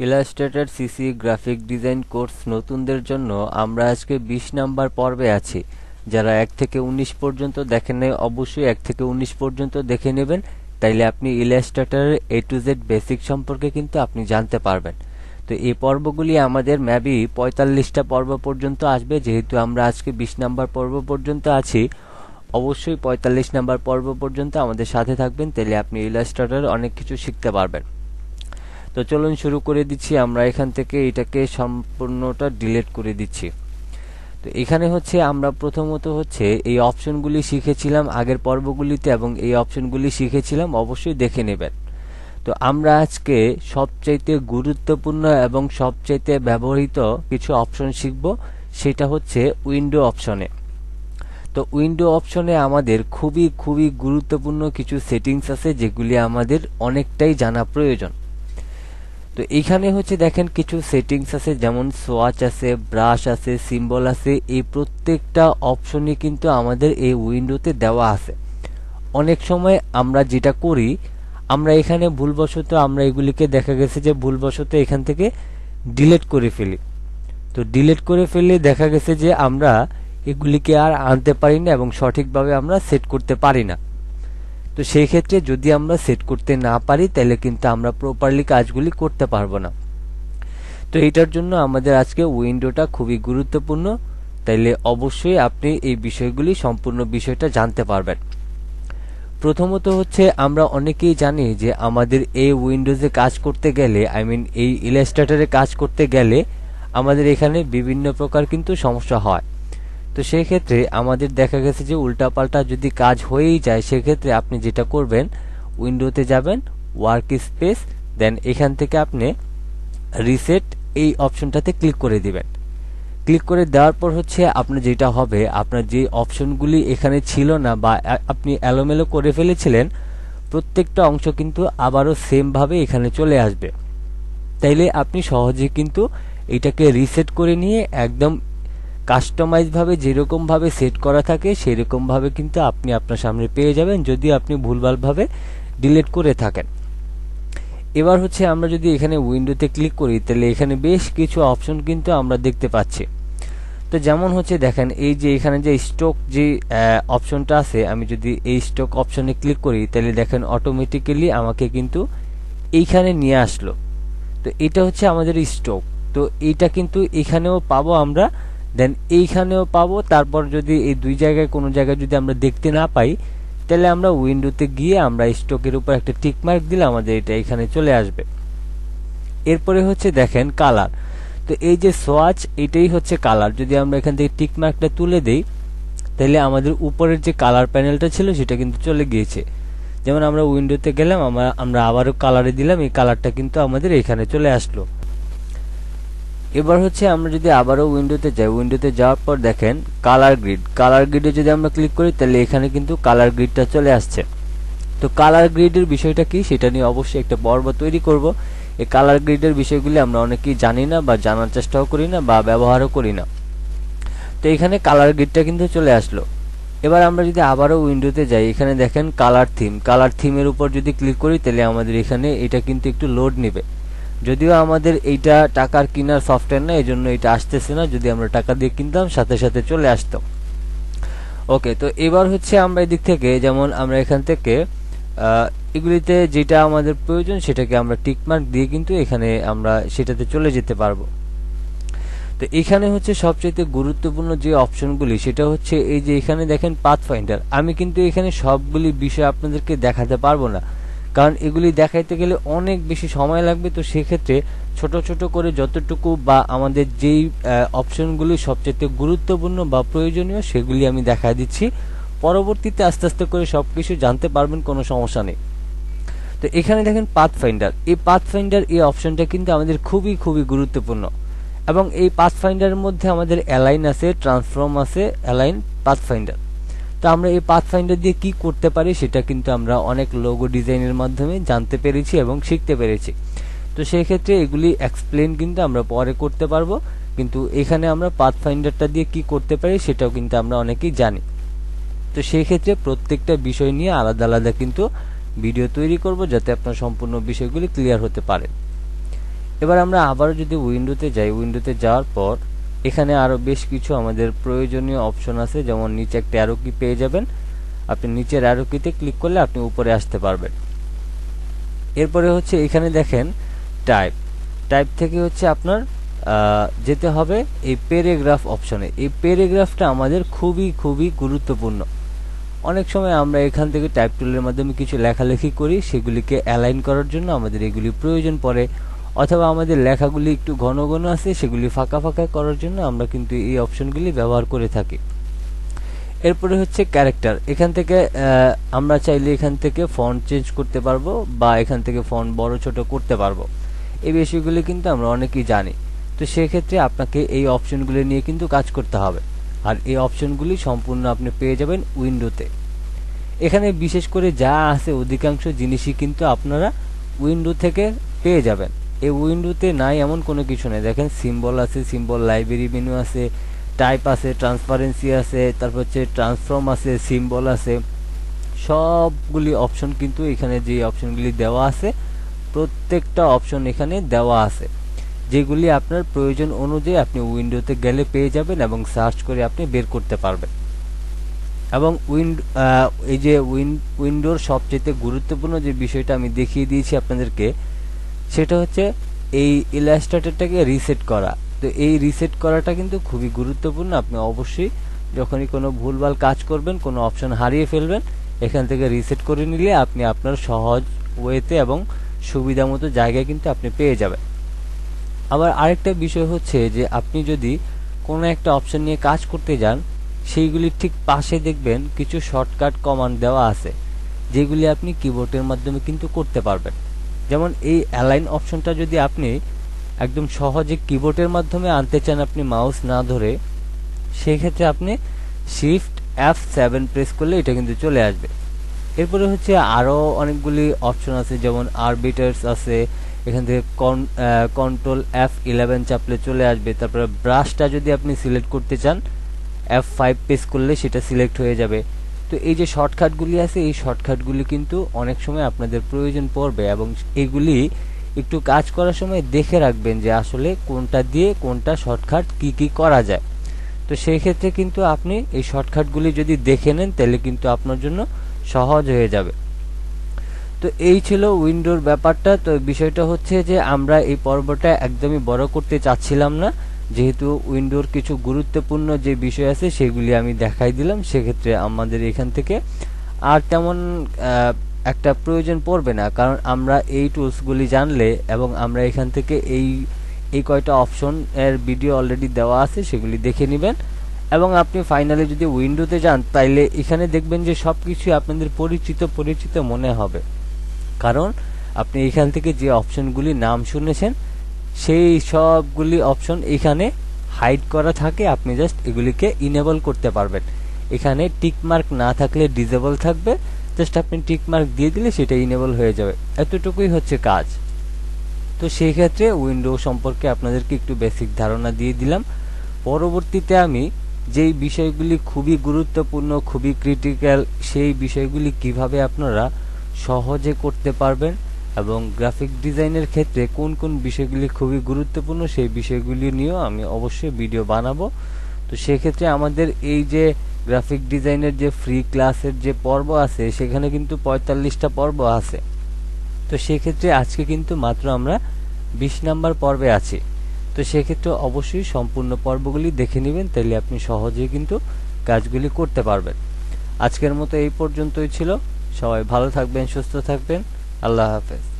Illustrator CC graphic design course নতুনদের জন্য আমরা আজকে 20 নাম্বার পর্বে আছি। যারা 1 থেকে 19 পর্যন্ত দেখেন নাই অবশ্যই 1 থেকে 19 পর্যন্ত দেখে নেবেন, তাইলে আপনি ইলাস্ট্রেটরের A to Z বেসিক সম্পর্কে কিন্তু আপনি জানতে পারবেন। তো এই পর্বগুলি আমাদের মেবি 45টা পর্ব পর্যন্ত আসবে। যেহেতু আমরা আজকে 20 নাম্বার পর্ব পর্যন্ত আছি, অবশ্যই 45 নাম্বার পর্ব পর্যন্ত আমাদের সাথে থাকবেন, তাইলে আপনি ইলাস্ট্রেটর অনেক কিছু শিখতে পারবেন। তো চলুন শুরু করে দিচ্ছি। আমরা এখান থেকে এটাকে সম্পূর্ণটা ডিলিট করে দিচ্ছি। তো এখানে হচ্ছে আমরা প্রথমত হচ্ছে এই অপশনগুলি শিখেছিলাম আগের পর্বগুলিতে, এবং এই অপশনগুলি শিখেছিলাম, অবশ্যই দেখে নেবেন। তো আমরা আজকে সবচাইতে গুরুত্বপূর্ণ এবং সবচাইতে ব্যবহৃত কিছু অপশন শিখব, সেটা হচ্ছে উইন্ডো অপশনে। তো উইন্ডো অপশনে আমাদের খুবই গুরুত্বপূর্ণ কিছু সেটিংস আছে, যেগুলি আমাদের অনেকটাই জানা প্রয়োজন। তো এইখানে হচ্ছে দেখেন কিছু সেটিংস আছে, যেমন সোয়াচ আছে, ব্রাশ আছে, সিম্বল আছে। এই প্রত্যেকটা অপশনই কিন্তু আমাদের এই উইন্ডোতে দেওয়া আছে। অনেক সময় আমরা যেটা করি, আমরা এখানে ভুলবশত আমরা এগুলিকে দেখা গেছে যে ভুলবশত এখান থেকে ডিলিট করে ফেলি। তো ডিলিট করে ফেললে দেখা গেছে যে আমরা এগুলিকে আর আনতে পারি না এবং সঠিকভাবে আমরা সেট করতে পারি না। তো সেই ক্ষেত্রে যদি আমরা সেট করতে না পারি, তাহলে কিন্তু আমরা প্রপারলি কাজগুলি করতে পারবো না। তো এটার জন্য আমাদের আজকে উইন্ডোটা খুবই গুরুত্বপূর্ণ, তাইলে অবশ্যই আপনি এই বিষয়গুলি সম্পূর্ণ বিষয়টা জানতে পারবেন। প্রথমত হচ্ছে আমরা অনেকেই জানি যে আমাদের এই উইন্ডোজে কাজ করতে গেলে, এই ইলাস্ট্রেটরে কাজ করতে গেলে আমাদের এখানে বিভিন্ন প্রকার কিন্তু সমস্যা হয়। তো সেই ক্ষেত্রে আমাদের দেখা গেছে যে উল্টাপাল্টা যদি কাজ হয়েই যায়, সেক্ষেত্রে আপনি যেটা করবেন, উইন্ডোতে যাবেন, ওয়ার্ক স্পেস, দেন এখান থেকে আপনি রিসেট এই অপশনটাতে ক্লিক করে দিবেন। ক্লিক করে দেওয়ার পর হচ্ছে আপনার যেটা হবে, আপনার যে অপশনগুলি এখানে ছিল না বা আপনি এলোমেলো করে ফেলেছিলেন, প্রত্যেকটা অংশ কিন্তু আবারও সেম ভাবে এখানে চলে আসবে। তাইলে আপনি সহজে কিন্তু এটাকে রিসেট করে নিয়ে একদম কাস্টমাইজ ভাবে যেরকম ভাবে সেট করা থাকে সেরকম ভাবে কিন্তু আপনি আপনার সামনে পেয়ে যাবেন, যদি আপনি ভুলভাল ভাবে ডিলিট করে থাকেন। এবার হচ্ছে আমরা যদি এখানে উইন্ডোতে ক্লিক করি, তাহলে এখানে বেশ কিছু অপশন কিন্তু আমরা দেখতে পাচ্ছি। তো যেমন হচ্ছে দেখেন, এই যে এখানে যে স্টক যে অপশনটা আছে, আমি যদি এই স্টক অপশনে ক্লিক করি, তাহলে দেখেন অটোমেটিক্যালি আমাকে কিন্তু এইখানে নিয়ে আসলো। তো এটা হচ্ছে আমাদের স্টক। তো এইটা কিন্তু এখানেও পাবো আমরা, দেন এইখানেও পাবো। তারপর যদি এই দুই জায়গায় কোনো জায়গায় যদি আমরা দেখতে না পাই, তাহলে আমরা উইন্ডোতে গিয়ে আমরা স্টকের উপর একটা টিক মার্ক দিলে আমাদের এটা এখানে চলে আসবে। এরপরে হচ্ছে দেখেন কালার। তো এই যে সোয়াচ, এটাই হচ্ছে কালার। যদি আমরা এখান থেকে টিক মার্কটা তুলে দেই, তাহলে আমাদের উপরের যে কালার প্যানেলটা ছিল সেটা কিন্তু চলে গিয়েছে। যেমন আমরা উইন্ডোতে গেলাম, আমরা আবারও কালারে দিলাম, এই কালারটা কিন্তু আমাদের এখানে চলে আসলো। এবার হচ্ছে আমরা যদি আবারও উইন্ডোতে যাই, উইন্ডোতে যাওয়ার পর দেখেন কালার গ্রিড। কালার গ্রিডে যদি আমরা ক্লিক করি, তাহলে এখানে কিন্তু কালার গ্রিডটা চলে আসছে। তো কালার গ্রিডের বিষয়টা কি, সেটা নিয়ে অবশ্যই একটা পর্ব তৈরি করব। এই কালার গ্রিডের বিষয়গুলি আমরা অনেকেই জানি না বা জানার চেষ্টাও করি না বা ব্যবহারও করি না। তো এখানে কালার গ্রিডটা কিন্তু চলে আসলো। এবার আমরা যদি আবারও উইন্ডোতে যাই, এখানে দেখেন কালার থিম। কালার থিমের উপর যদি ক্লিক করি, তাহলে আমাদের এখানে এটা কিন্তু একটু লোড নেবে। যদিও আমাদের এইটা টাকার কেনার সফটওয়্যার না, এই জন্য এটা আসতেছে না। যদি আমরা টাকা দিয়ে কিনতাম, সাথে সাথে চলে আসতো। ওকে, তো এবার হচ্ছে আমরা এদিক থেকে, যেমন আমরা এখান থেকে এগুলিতে যেটা আমাদের প্রয়োজন সেটাকে আমরা টিকমার্ক দিয়ে কিন্তু এখানে আমরা সেটাতে চলে যেতে পারবো। তো এখানে হচ্ছে সবচেয়ে গুরুত্বপূর্ণ যে অপশনগুলি, সেটা হচ্ছে এই যে এখানে দেখেন পাথ ফাইন্ডার। আমি কিন্তু এখানে সবগুলি বিষয় আপনাদেরকে দেখাতে পারবো না, কারণ এগুলি দেখাইতে গেলে অনেক বেশি সময় লাগবে। তো সেক্ষেত্রে ছোট ছোট করে যতটুকু বা আমাদের যেই অপশনগুলি সবচেয়ে গুরুত্বপূর্ণ বা প্রয়োজনীয়, সেগুলি আমি দেখা দিচ্ছি। পরবর্তীতে আস্তে আস্তে করে সবকিছু জানতে পারবেন, কোনো সমস্যা নেই। তো এখানে দেখেন পাথ ফাইন্ডার। এই পাথ ফাইন্ডার এই অপশনটা কিন্তু আমাদের খুবই গুরুত্বপূর্ণ, এবং এই পাথ ফাইন্ডারের মধ্যে আমাদের অ্যালাইন আছে, ট্রান্সফর্ম আছে, অ্যালাইন, পাথ ফাইন্ডার। তো আমরা এই পাথ ফাইন্ডার দিয়ে কি করতে পারি, সেটা কিন্তু আমরা অনেক লোগো ডিজাইনের মাধ্যমে জানতে পেরেছি এবং শিখতে পেরেছি। তো সেই ক্ষেত্রে এগুলি এক্সপ্লেন কিন্তু আমরা পরে করতে পারবো, কিন্তু এখানে আমরা পাথ ফাইন্ডারটা দিয়ে কি করতে পারি সেটাও কিন্তু আমরা অনেকেই জানি। তো সেই ক্ষেত্রে প্রত্যেকটা বিষয় নিয়ে আলাদা আলাদা কিন্তু ভিডিও তৈরি করব, যাতে আপনার সম্পূর্ণ বিষয়গুলি ক্লিয়ার হতে পারে। এবার আমরা আবারও যদি উইন্ডোতে যাই, উইন্ডোতে যাওয়ার পর এখানে আরো বেশ কিছু আমাদের প্রয়োজনীয় অপশন আছে, যেমন নিচে একটা অ্যারো কি পেয়ে যাবেন, আপনি নিচের অ্যারো কিতে ক্লিক করলে আপনি উপরে আসতে পারবেন। এরপরে হচ্ছে এখানে দেখেন টাইপ, টাইপ থেকে হচ্ছে আপনার যেতে হবে এই প্যারাগ্রাফ অপশনে। এই প্যারাগ্রাফটা আমাদের খুবই গুরুত্বপূর্ণ। অনেক সময় আমরা এখান থেকে টাইপ টুলের মাধ্যমে কিছু লেখালেখি করি, সেগুলিকে অ্যালাইন করার জন্য আমাদের এগুলি প্রয়োজন পড়ে, অথবা আমাদের লেখাগুলি একটু ঘন ঘন আছে, সেগুলি ফাঁকা করার জন্য আমরা কিন্তু এই অপশনগুলি ব্যবহার করে থাকি। এরপরে হচ্ছে ক্যারেক্টার, এখান থেকে আমরা চাইলে এখান থেকে ফন্ট চেঞ্জ করতে পারবো বা এখান থেকে ফন্ট বড় ছোট করতে পারবো। এই বিষয়গুলি কিন্তু আমরা অনেকেই জানি। তো সেক্ষেত্রে আপনাকে এই অপশনগুলি নিয়ে কিন্তু কাজ করতে হবে, আর এই অপশনগুলি সম্পূর্ণ আপনি পেয়ে যাবেন উইন্ডোতে। এখানে বিশেষ করে যা আছে অধিকাংশ জিনিসই কিন্তু আপনারা উইন্ডো থেকে পেয়ে যাবেন। এই উইন্ডোতে নাই এমন কোনো কিছু নেই। দেখেন সিম্বল আছে, সিম্বল লাইব্রেরি মেনু আছে, টাইপ আছে, ট্রান্সপারেন্সি আছে, তারপর হচ্ছে ট্রান্সফর্ম আছে, সিম্বল আছে, সবগুলি অপশন কিন্তু এখানে যে অপশনগুলি দেওয়া আছে প্রত্যেকটা অপশন এখানে দেওয়া আছে, যেগুলি আপনার প্রয়োজন অনুযায়ী আপনি উইন্ডোতে গেলে পেয়ে যাবেন এবং সার্চ করে আপনি বের করতে পারবেন। এবং এই যে উইন্ডোর সবচেয়ে গুরুত্বপূর্ণ যে বিষয়টা আমি দেখিয়ে দিয়েছি আপনাদেরকে, সেটা হচ্ছে এই ইলাস্ট্রেটরটাকে রিসেট করা। তো এই রিসেট করাটা কিন্তু খুবই গুরুত্বপূর্ণ। আপনি অবশ্যই যখনই কোনো ভুলভাল কাজ করবেন, কোনো অপশন হারিয়ে ফেলবেন, এখান থেকে রিসেট করে নিলে আপনি আপনার সহজ ওয়েতে এবং সুবিধা মতো জায়গায় কিন্তু আপনি পেয়ে যাবেন। আবার আরেকটা বিষয় হচ্ছে যে আপনি যদি কোনো একটা অপশন নিয়ে কাজ করতে যান, সেইগুলির ঠিক পাশে দেখবেন কিছু শর্টকাট কমান্ড দেওয়া আছে, যেগুলি আপনি কিবোর্ডের মাধ্যমে কিন্তু করতে পারবেন। যেমন এই অ্যালাইন অপশনটা যদি আপনি একদম সহজে কিবোর্ডের মাধ্যমে আনতে চান, আপনি মাউস না ধরে, সেই ক্ষেত্রে আপনি শিফট F7 প্রেস করলে এটা কিন্তু চলে আসবে। এরপরে হচ্ছে আরো অনেকগুলি অপশন আছে, যেমন আরবিটার্স আছে, এখান থেকে কন্ট্রোল F11 চাপলে চলে আসবে। তারপরে ব্রাশটা যদি আপনি সিলেক্ট করতে চান, F5 প্রেস করলে সেটা সিলেক্ট হয়ে যাবে। তো এই যে শর্টকাটগুলি আছে, এই শর্টকাটগুলি কিন্তু অনেক সময় আপনাদের প্রয়োজন পড়বে, এবং এগুলি একটু কাজ করার সময় দেখে রাখবেন যে আসলে কোনটা দিয়ে কোনটা শর্টকাট কি করা যায়। তো সেই ক্ষেত্রে কিন্তু আপনি এই শর্টকাটগুলি যদি দেখে নেন, তাহলে কিন্তু আপনার জন্য সহজ হয়ে যাবে। তো এই ছিল উইন্ডোর ব্যাপারটা। তো বিষয়টা হচ্ছে যে আমরা এই পর্বটা একদমই বড় করতে চাচ্ছিলাম না, যেহেতু উইন্ডোর কিছু গুরুত্বপূর্ণ যে বিষয় আছে সেগুলি আমি দেখাই দিলাম। সেক্ষেত্রে আমাদের এখান থেকে আর তেমন একটা প্রয়োজন পড়বে না, কারণ আমরা এই টুলসগুলি জানলে এবং আমরা এখান থেকে এই কয়টা অপশন এর ভিডিও অলরেডি দেওয়া আছে, সেগুলি দেখে নেবেন। এবং আপনি ফাইনালি যদি উইন্ডোতে যান, তাইলে এখানে দেখবেন যে সবকিছু আপনাদের পরিচিত মনে হবে, কারণ আপনি এখান থেকে যে অপশনগুলি নাম শুনেছেন সেই সবগুলি অপশন এখানে হাইড করা থাকে। আপনি জাস্ট এগুলিকে ইনেবল করতে পারবেন। এখানে টিক মার্ক না থাকলে ডিসেবল থাকবে, জাস্ট আপনি টিক মার্ক দিয়ে দিলে সেটা ইনেবল হয়ে যাবে। এতটুকুই হচ্ছে কাজ। তো সেই ক্ষেত্রে উইন্ডো সম্পর্কে আপনাদেরকে একটু বেসিক ধারণা দিয়ে দিলাম। পরবর্তীতে আমি যেই বিষয়গুলি খুবই গুরুত্বপূর্ণ, খুবই ক্রিটিক্যাল, সেই বিষয়গুলি কিভাবে আপনারা সহজে করতে পারবেন এবং গ্রাফিক ডিজাইনের ক্ষেত্রে কোন বিষয়গুলি খুবই গুরুত্বপূর্ণ, সেই বিষয়গুলি নিয়েও আমি অবশ্যই ভিডিও বানাবো। তো সেক্ষেত্রে আমাদের এই যে গ্রাফিক ডিজাইনের যে ফ্রি ক্লাসের যে পর্ব আছে, সেখানে কিন্তু 45টা পর্ব আছে। তো সেক্ষেত্রে আজকে কিন্তু মাত্র আমরা 20 নাম্বার পর্বে আছি। তো সেক্ষেত্রে অবশ্যই সম্পূর্ণ পর্বগুলি দেখে নেবেন, তাহলে আপনি সহজেই কিন্তু কাজগুলি করতে পারবেন। আজকের মতো এই পর্যন্তই ছিল। সবাই ভালো থাকবেন, সুস্থ থাকবেন। আল্লাহ হাফেজ।